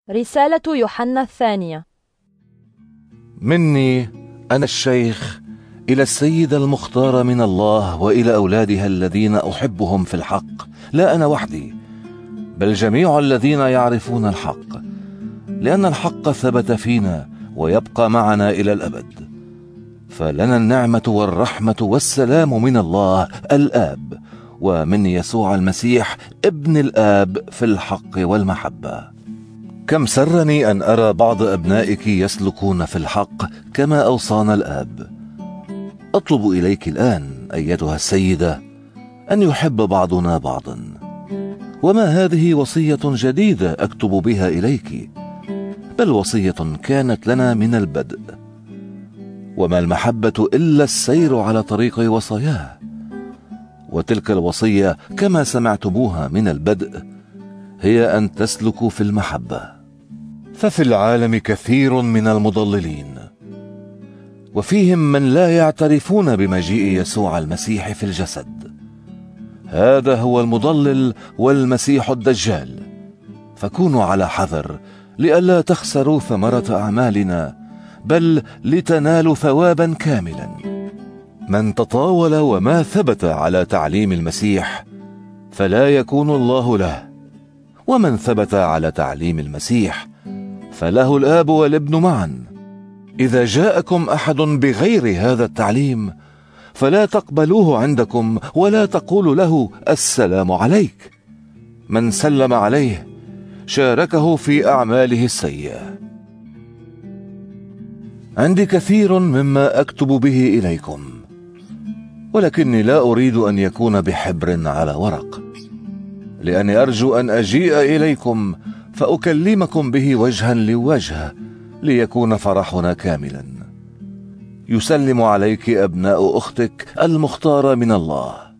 رسالة يوحنا الثانية. مني أنا الشيخ إلى السيدة المختارة من الله وإلى أولادها الذين أحبهم في الحق، لا أنا وحدي بل جميع الذين يعرفون الحق، لأن الحق ثبت فينا ويبقى معنا إلى الأبد. فلنا النعمة والرحمة والسلام من الله الآب ومن يسوع المسيح ابن الآب في الحق والمحبة. كم سرني أن أرى بعض أبنائك يسلكون في الحق كما أوصانا الآب. أطلب إليك الآن أيتها السيدة أن يحب بعضنا بعضا، وما هذه وصية جديدة أكتب بها إليك، بل وصية كانت لنا من البدء. وما المحبة إلا السير على طريق وصاياه، وتلك الوصية كما سمعتموها من البدء هي أن تسلكوا في المحبة. ففي العالم كثير من المضللين، وفيهم من لا يعترفون بمجيء يسوع المسيح في الجسد. هذا هو المضلل والمسيح الدجال، فكونوا على حذر لئلا تخسروا ثمرة أعمالنا، بل لتنالوا ثوابا كاملا. من تطاول وما ثبت على تعليم المسيح فلا يكون الله له، ومن ثبت على تعليم المسيح فله الآب والابن معا. إذا جاءكم أحد بغير هذا التعليم فلا تقبلوه عندكم ولا تقولوا له السلام عليك. من سلم عليه شاركه في أعماله السيئة. عندي كثير مما أكتب به إليكم، ولكني لا أريد أن يكون بحبر على ورق، لأني أرجو أن أجيء إليكم فأكلمكم به وجها لوجه ليكون فرحنا كاملا. يسلم عليك أبناء أختك المختارة من الله.